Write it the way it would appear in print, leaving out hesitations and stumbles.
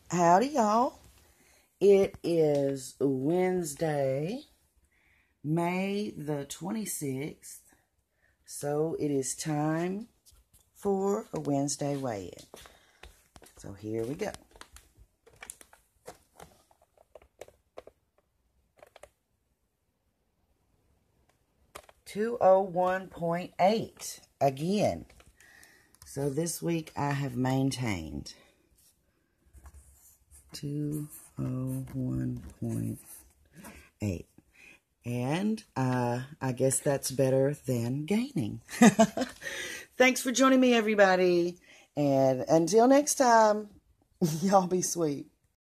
Howdy, y'all. It is Wednesday, May the 26th. So it is time for a Wednesday weigh-in. So here we go. $201.8 again. So this week I have maintained 201.8. And I guess that's better than gaining. Thanks for joining me, everybody. And until next time, y'all be sweet.